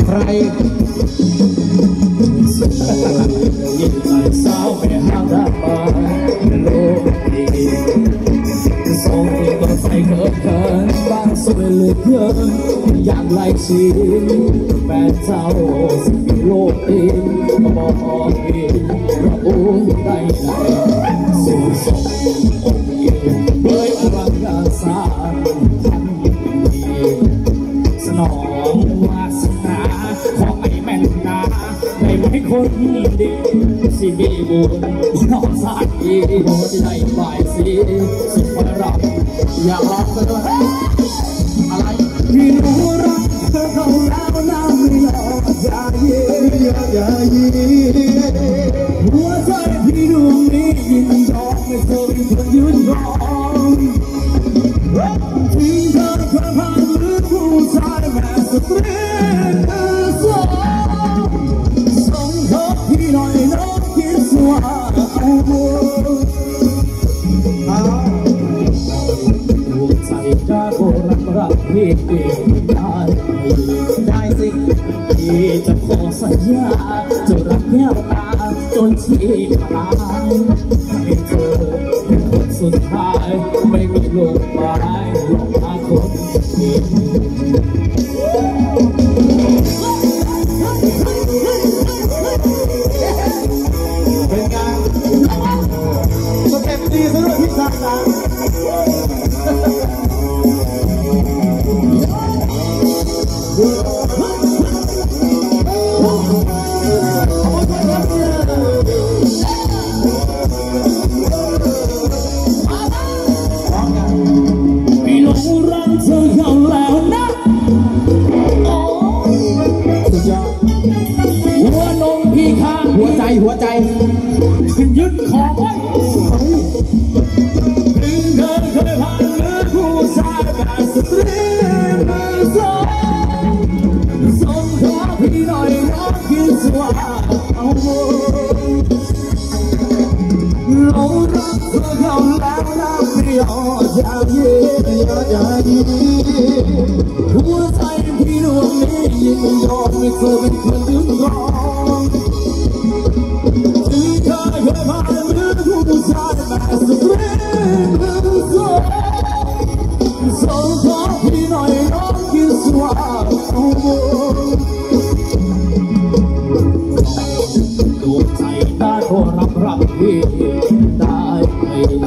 รยิ่งใจสาวไปหาได้มาโลกนี้ส่งที่ก็ใส่เกินเกินบางส่วนเหลือเกินอยากไล่ชีแฟนเจ้าสิ่งโลกนี้ก็บอกดีเราได้ไหนสู่ส่งองค์ยืนด้วยอลังการสร้างทันดีสนองวาสนาของไอ้แม่นนาได้ไหมคนดีสิมีบุญน้องสาดีที่ได้ฝ่ายสีสุขรับอยากรับกันด้วยอะไรพี่รู้รักเธอเขาแล้วน้ำไม่ยอมอย่าเย็นอย่าเย็นหัวใจพี่ดวงนี้ยิ่งยอมไม่เคยเพื่อยืนรอที่เธอเคยผ่านหรือผู้ชายแม่สตรีส่งเธอพี่หน่อยน้องคิดว่าเอาบุญดวงใจจะโบรักพี่ได้สิพี่จะขอสัญญาจะรักแก้วตาจนชีพตายให้เธอเป็นคนสุดท้ายไม่มีลมหายหลอกหาคนดีเป็นไงสเต็ปดีซะด้วยพี่ชายนะพี่น้องรักเธอเขาแล้วนะสุดยอดหัวนมพี่ข้างหัวใจยึดของไว้ถึงเธอเคยผ่านหรือผู้ชายแบบสตรีมือส่งขอพี่หน่อยน้องคิดว่าเอาเรารักเธอเขาแล้วนะพี่อย่าเย็นหัวใจพี่ดวงนี้ยิ่งยอมไม่เคยเป็นคนดึงรองถึงเธอเคยผ่านหรือผู้ชายแบบสตรีมือส่งขอพี่หน่อยน้องคิดว่าเอาดวงใจได้ขอรับพี่ได้ไหม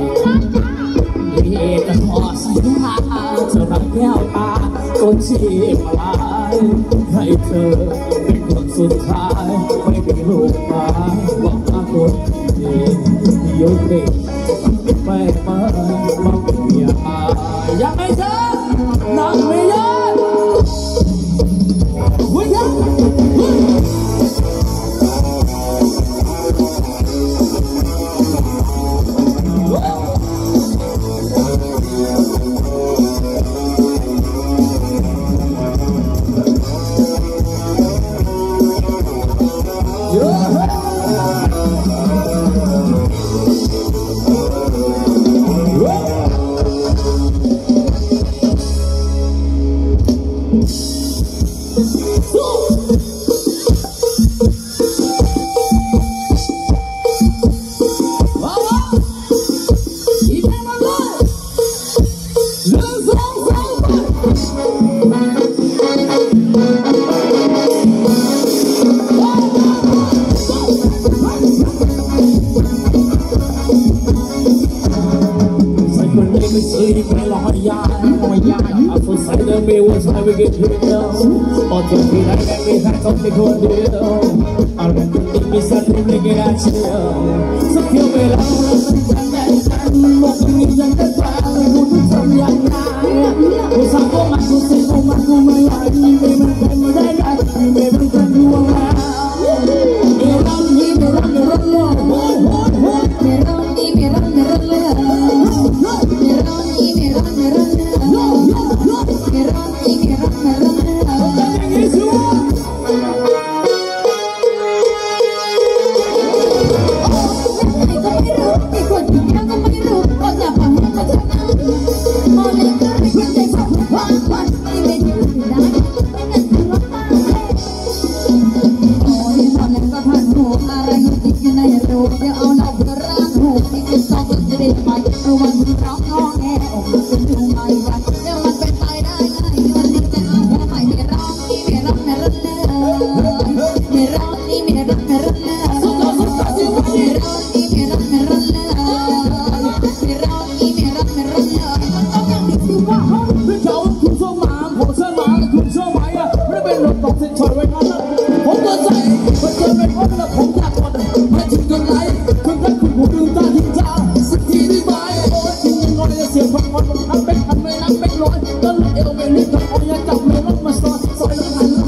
พี่จะขอสัญญาจะรักแก้วตาจนชีพลายให้เธอเป็นคนสุดท้ายไม่มีลูกมาบอกมาคนดียกเด็กไปมาบอกอย่าให้เธอนั่งไม่ได้วิ่งยังwe get here now. All the people that we have come to go there. All the people we start to bring it at you. So feel me love, một người dân tất cả muốn trong nhà cô sao có mặt cô sẽ không mặt cô mới lại nhìn về bên cạnh mà đây lại nhìn về bên cạnh luôn mà nhiều năm đi nhiều năm nhiều năm nhiều năm đi nhiều năm nhiều năm nhiều năm đi nhiều năm nhiều năm nhiều năm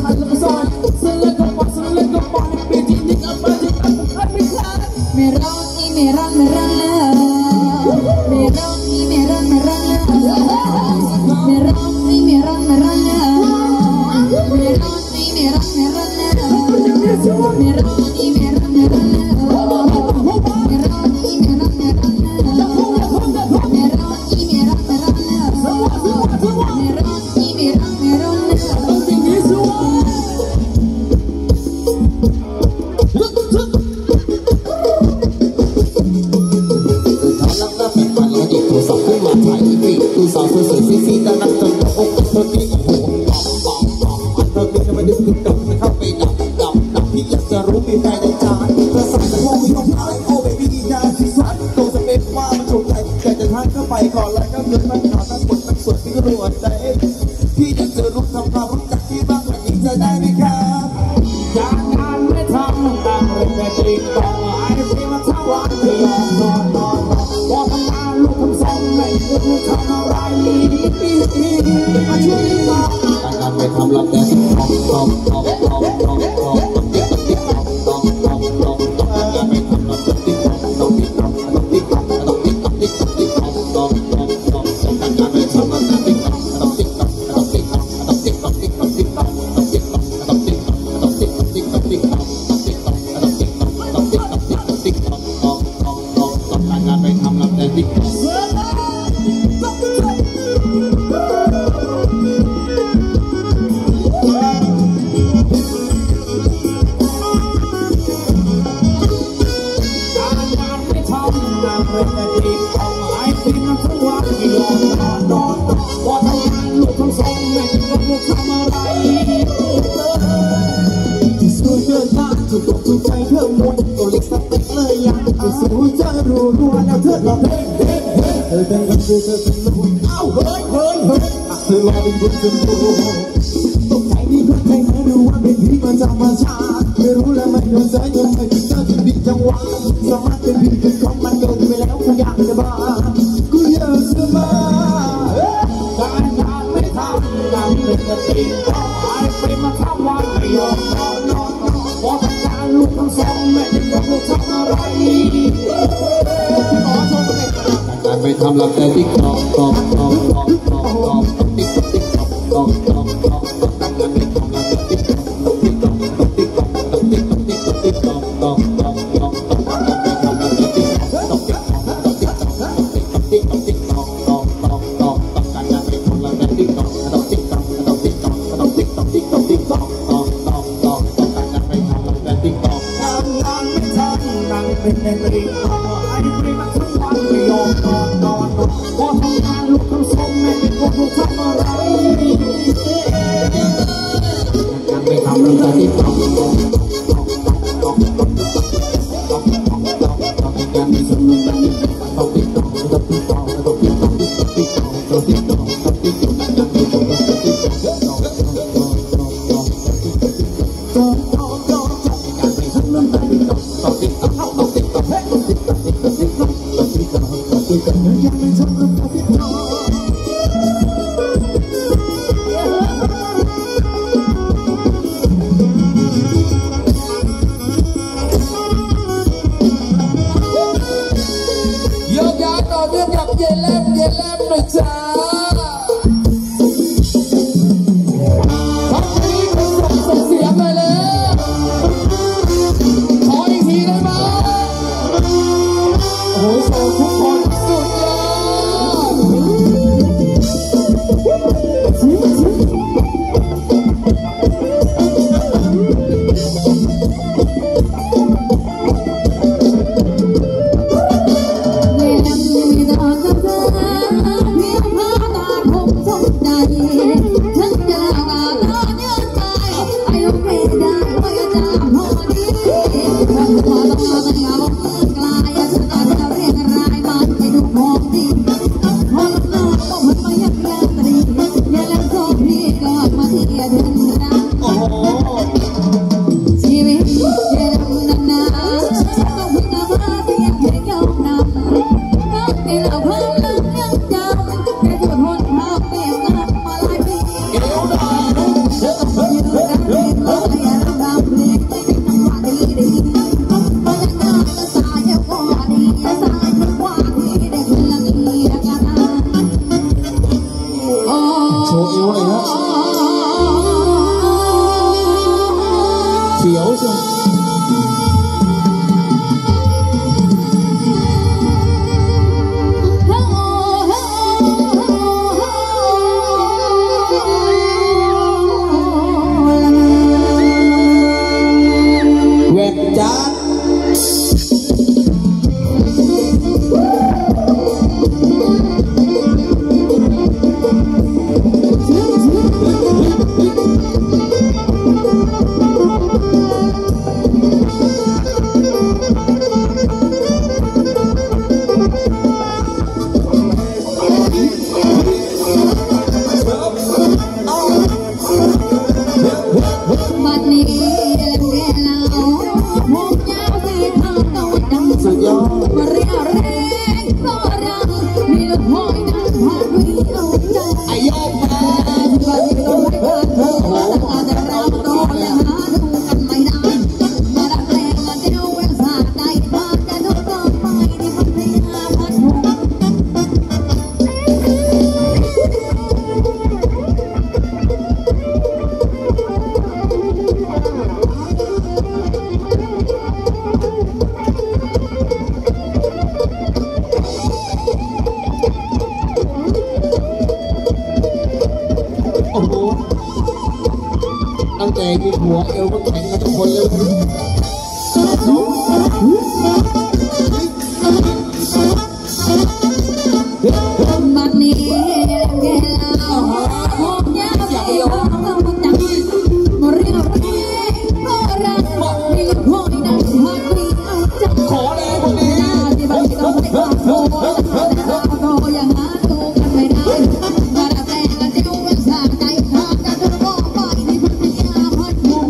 เตั้งแต่มีหัวเอวก็แข็งกันทุกคนเลยมันนี่แกเราหอมยาวใจเราต้องจังมเรียวเรียโบราณมีลูกพ่อในนั้นหากมีเอาจังขอแรงคนนี้ที่บ้านก็ไม่กล้าโผล่ก็ยังหาตัวกันไม่ได้มาแต่กันเดียวรักษาใจขาดกันก็ไปที่พัทยาพัดมุง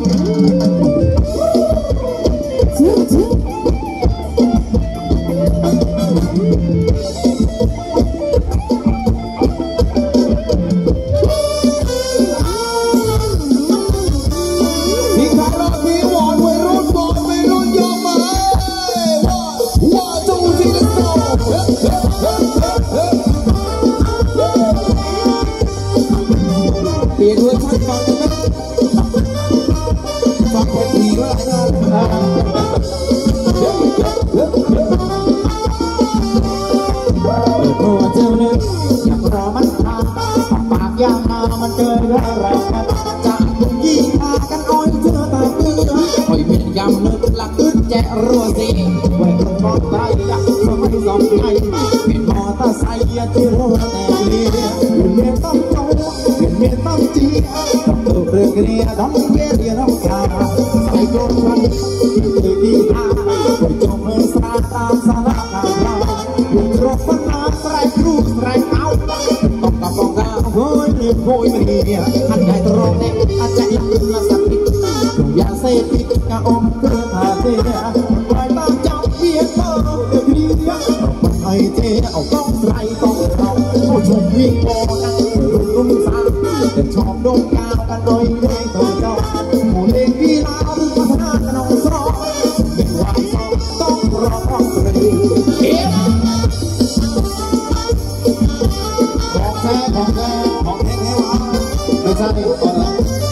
เปลี่ยนเวอร์ชันฟังกันไหมฟังเพลงผีก็ได้นะโอ้เจ้าเนี่ยอยากรอมันทางปากยางนามันเจออะไรกันจากคุณยี่พากันอ้อยเธอตาเกลือคอยเมียยำเลิกหลักอึดแจรัวสิไว้ตรงมอไซค์อยากสมัยสองไงเป็นมอเตอร์ไซค์ที่รัวแต่เลี้ยเมียต้องโจ้เมียต้องจีต้องตัวเรื่องเรียต้องเรียต้องขาใส่กลมมันเคยดีท่าคนจงเมื่อสาตามสารคามเราอยู่ตรงฝันน้ำใส่ครูใส่เอาต้องกับบอกกันโอ้ยเรียบโวยไม่ดีหันใหญ่ตรงเนี่ยอาจจะยังเป็นละสักนิดยาเสพติดกะอมเพื่อพาเสียปล่อยตามจับเพียงเธอเดียวเดียวมันไอเจ๊เอาต้องใส่ต้องเอาผู้ชมวิ่งโบนังรุ่งสามแต่ชอบดมกาวกันโดยเล่นตัวจอผู้เล่นกีฬาหรือพัฒนากันเอาสอบเป็นวันสอบต้องรอต้องเรียนของแท้ของแท้ของแท้แท้วะไม่ใช่ก่อนละ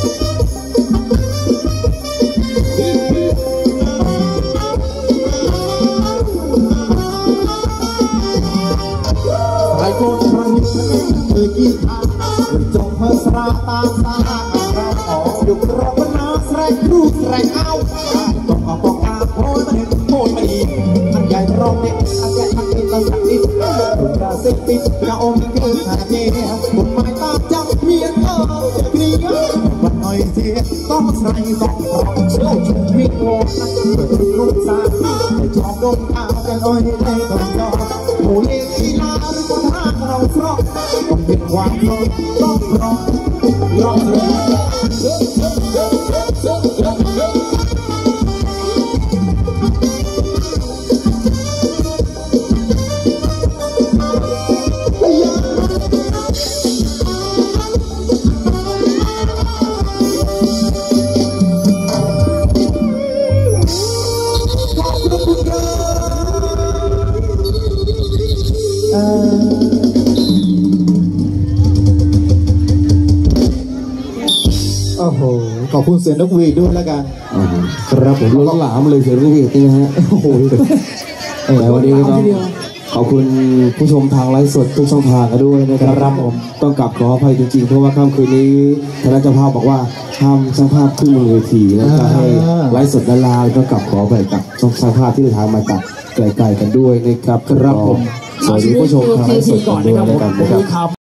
ไอ้คนรังเคยกินทางจงเพื่อสระตามสาเราออกอยู่รอบนาแสงรูแสงเอาต้องเอาปองอาโพยมาดึงโพยมาดีอันใหญ่รอบเล็กอันใหญ่มันกินเราสักนิดถูกกระเซ็กติดกระอมเกลือขาเจียบุญไม้ตามจับเพียงจะเกลียวันหน่อยเทียต้องใส่ต้องรองโซ่ชุดวิ่งโง่เปิดรุ่งสามแต่ชอบดมกาวกันอ้อยในต้องยอมโอ้ยกีฬาหรือพัฒนาเราเพราะต้องเป็นความสดต้องรอรอเลยโอ้โหขอบคุณเสียงนกหวีดด้วยแล้วกันครับผมล้นหลามเลยเสียงนกหวีดนี่ฮะโอ้โหวันนี้ต้องขอบคุณผู้ชมทางไลฟ์สดทุกช่องทางกันด้วยนะครับผมต้องกลับขออภัยจริงๆเพราะว่าค่ำคืนนี้คณะเจ้าภาพบอกว่าห้ามช่างภาพขึ้นบนเวทีแล้วก็ให้ไลฟ์สดลาๆต้องกลับขออภัยกับช่างภาพที่เดินทางมาจากไกลๆกันด้วยนะครับครับผมสวัสดีผู้ชมทางไลฟ์สดกันด้วยนะครับ